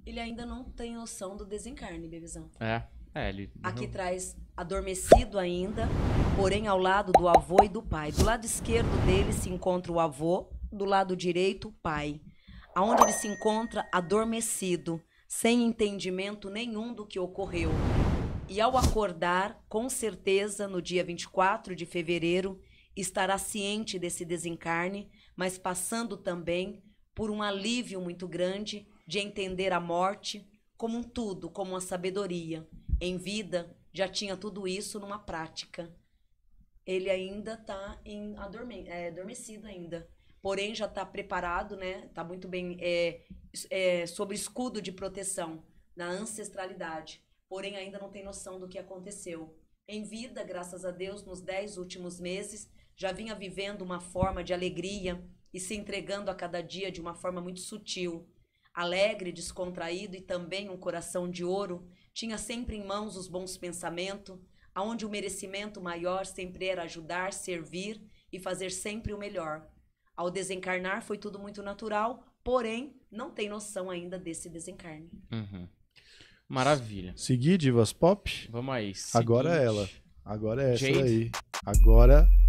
Ele ainda não tem noção do desencarne, bebezão. Ele... Aqui traz adormecido ainda, porém ao lado do avô e do pai. Do lado esquerdo dele se encontra o avô, do lado direito o pai. Aonde ele se encontra adormecido, sem entendimento nenhum do que ocorreu. E ao acordar, com certeza, no dia 24 de fevereiro, estará ciente desse desencarne, mas passando também por um alívio muito grande de entender a morte como um tudo, como uma sabedoria. Em vida, já tinha tudo isso numa prática. Ele ainda está adormecido ainda. Porém, já está preparado, né? Está muito bem sobre escudo de proteção, na ancestralidade. Porém, ainda não tem noção do que aconteceu. Em vida, graças a Deus, nos 10 últimos meses, já vinha vivendo uma forma de alegria e se entregando a cada dia de uma forma muito sutil. Alegre, descontraído e também um coração de ouro, tinha sempre em mãos os bons pensamentos, aonde o merecimento maior sempre era ajudar, servir e fazer sempre o melhor. Ao desencarnar foi tudo muito natural, porém não tem noção ainda desse desencarne. Maravilha. Seguir Divas Pop? Vamos aí. Agora é seguinte. ela. Agora é essa Jade? daí. Agora